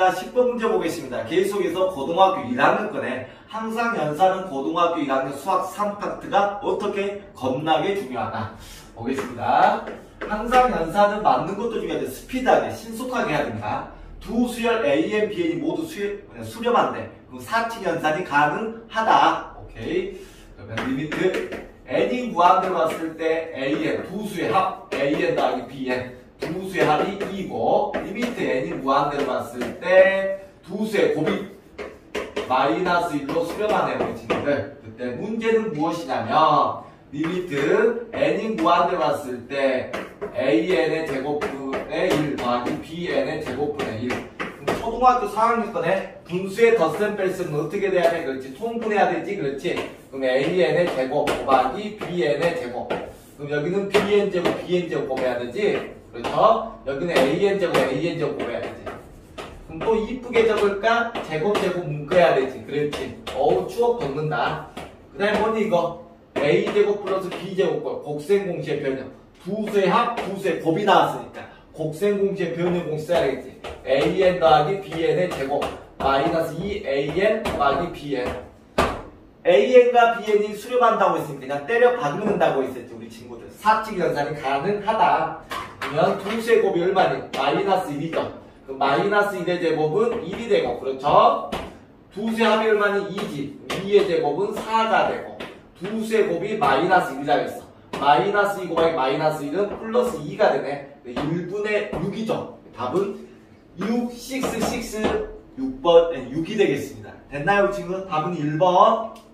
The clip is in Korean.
자, 10번 문제 보겠습니다. 계속해서 고등학교 1학년 거네. 항상 연산은 고등학교 1학년 수학 3파트가 어떻게 겁나게 중요하다. 보겠습니다. 항상 연산은 맞는 것도 중요한데 스피드하게, 신속하게 해야 됩니다. 두 수열 AN, BN이 모두 수렴한데 그럼 사칙 연산이 가능하다. 오케이. 그러면 리미트 n이 무한대로 봤을 때 AN, 두 수의 합 AN 더하기 BN 두 수의 합이 2고 리미트 n이 무한대로 봤을 때 두 수의 곱이 마이너스 1로 수렴하네요. 우리 친구들. 그때 문제는 무엇이냐면 리미트 n이 무한대로 봤을 때 an의 제곱분의 1 더하기 bn의 제곱분의 1 초등학교 4학년 거네. 분수의 덧셈 뺄셈은 어떻게 돼야 돼? 그렇지. 통분해야 되지. 그렇지. 그럼 an의 제곱 곱하기 bn의 제곱. 그럼 여기는 bn제곱 bn제곱 곱해야 되지. 그렇죠? 여기는 an제곱 an제곱 곱해야 되지. 그럼 또 이쁘게 적을까? 제곱 묶어야 되지. 그렇지. 어우 추억 돋는다. 그 다음에 뭐니 이거? a제곱 플러스 b제곱 곡생공시의 변형. 두 수의 합, 두 수의 곱이 나왔으니까 곡생공시의 변형 공식 써야겠지. an 더하기 bn의 제곱 마이너스 2an 더하기 bn. an과 bn이 수렴한다고 했으니까 그냥 때려 박으면 된다고 했었지 우리 친구들. 사칙 연산이 가능하다. 그러면 두 수의 곱이 얼마니? 마이너스 1이죠. 그럼 마이너스 1의 제곱은 1이 되고 그렇죠? 두 수의 합이 얼마니? 2지. 2의 제곱은 4가 되고 두 수의 곱이 마이너스 1이라고 했어. 마이너스 2 곱하기 마이너스 1은 플러스 2가 되네. 1분의 6이죠. 답은 6, 6번, 6이 되겠습니다. 됐나요, 친구? 답은 1번.